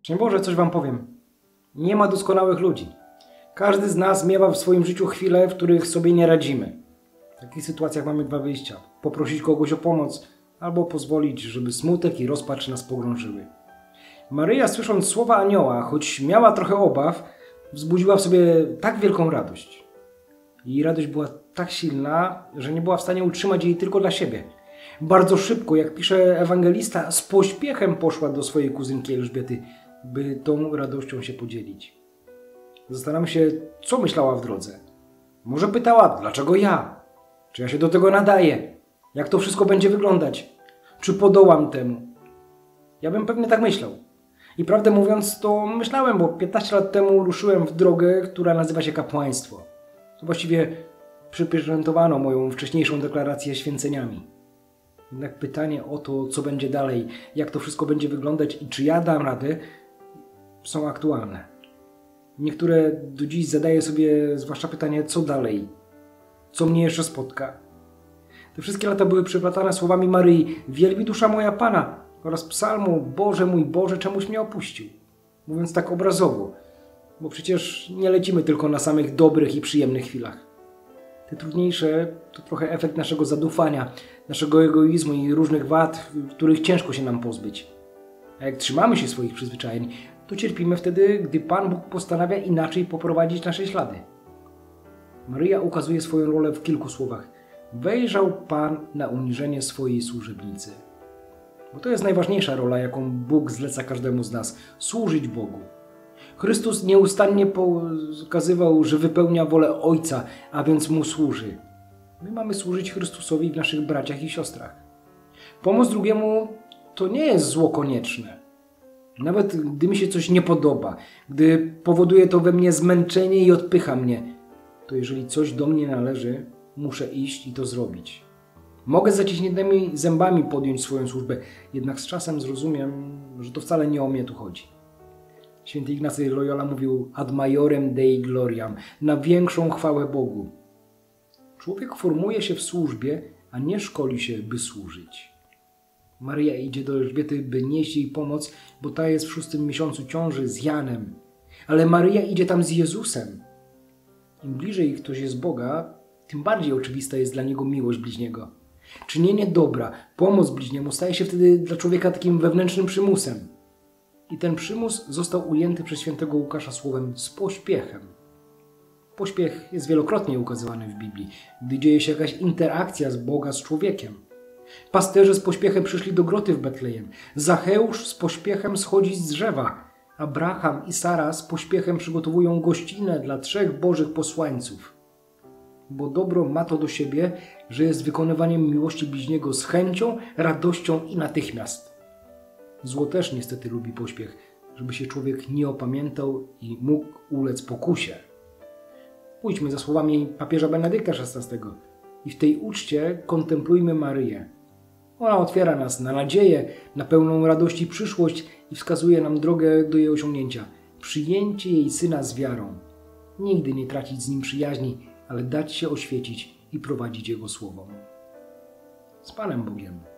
Szczęść Boże, coś wam powiem. Nie ma doskonałych ludzi. Każdy z nas miewa w swoim życiu chwile, w których sobie nie radzimy. W takich sytuacjach mamy dwa wyjścia. Poprosić kogoś o pomoc, albo pozwolić, żeby smutek i rozpacz nas pogrążyły. Maryja, słysząc słowa anioła, choć miała trochę obaw, wzbudziła w sobie tak wielką radość. Jej radość była tak silna, że nie była w stanie utrzymać jej tylko dla siebie. Bardzo szybko, jak pisze ewangelista, z pośpiechem poszła do swojej kuzynki Elżbiety, by tą radością się podzielić. Zastanawiam się, co myślała w drodze. Może pytała, dlaczego ja? Czy ja się do tego nadaję? Jak to wszystko będzie wyglądać? Czy podołam temu? Ja bym pewnie tak myślał. I prawdę mówiąc, to myślałem, bo 15 lat temu ruszyłem w drogę, która nazywa się kapłaństwo. To właściwie przypieczętowano moją wcześniejszą deklarację święceniami. Jednak pytanie o to, co będzie dalej, jak to wszystko będzie wyglądać i czy ja dam radę, są aktualne. Niektóre do dziś zadaję sobie zwłaszcza pytanie, co dalej? Co mnie jeszcze spotka? Te wszystkie lata były przeplatane słowami Maryi: wielbi dusza moja Pana, oraz psalmu: Boże mój Boże, czemuś mnie opuścił. Mówiąc tak obrazowo, bo przecież nie lecimy tylko na samych dobrych i przyjemnych chwilach. Te trudniejsze to trochę efekt naszego zadufania, naszego egoizmu i różnych wad, których ciężko się nam pozbyć. A jak trzymamy się swoich przyzwyczajeń, to cierpimy wtedy, gdy Pan Bóg postanawia inaczej poprowadzić nasze ślady. Maryja ukazuje swoją rolę w kilku słowach. Wejrzał Pan na uniżenie swojej służebnicy. Bo to jest najważniejsza rola, jaką Bóg zleca każdemu z nas – służyć Bogu. Chrystus nieustannie pokazywał, że wypełnia wolę Ojca, a więc Mu służy. My mamy służyć Chrystusowi w naszych braciach i siostrach. Pomoc drugiemu to nie jest zło konieczne. Nawet gdy mi się coś nie podoba, gdy powoduje to we mnie zmęczenie i odpycha mnie, to jeżeli coś do mnie należy, muszę iść i to zrobić. Mogę z zaciśniętymi zębami podjąć swoją służbę, jednak z czasem zrozumiem, że to wcale nie o mnie tu chodzi. Święty Ignacy Loyola mówił ad maiorem Dei gloriam, na większą chwałę Bogu. Człowiek formuje się w służbie, a nie szkoli się, by służyć. Maryja idzie do Elżbiety, by nieść jej pomoc, bo ta jest w 6. miesiącu ciąży z Janem. Ale Maryja idzie tam z Jezusem. Im bliżej ktoś jest Boga, tym bardziej oczywista jest dla niego miłość bliźniego. Czynienie dobra, pomoc bliźniemu staje się wtedy dla człowieka takim wewnętrznym przymusem. I ten przymus został ujęty przez świętego Łukasza słowem z pośpiechem. Pośpiech jest wielokrotnie ukazywany w Biblii, gdy dzieje się jakaś interakcja z Boga z człowiekiem. Pasterze z pośpiechem przyszli do groty w Betlejem. Zacheusz z pośpiechem schodzi z drzewa. Abraham i Sara z pośpiechem przygotowują gościnę dla 3 bożych posłańców. Bo dobro ma to do siebie, że jest wykonywaniem miłości bliźniego z chęcią, radością i natychmiast. Zło też niestety lubi pośpiech, żeby się człowiek nie opamiętał i mógł ulec pokusie. Pójdźmy za słowami papieża Benedykta XVI i w tej uczcie kontemplujmy Maryję. Ona otwiera nas na nadzieję, na pełną radości przyszłość i wskazuje nam drogę do jej osiągnięcia. Przyjęcie jej Syna z wiarą. Nigdy nie tracić z Nim przyjaźni, ale dać się oświecić i prowadzić Jego słowom. Z Panem Bogiem.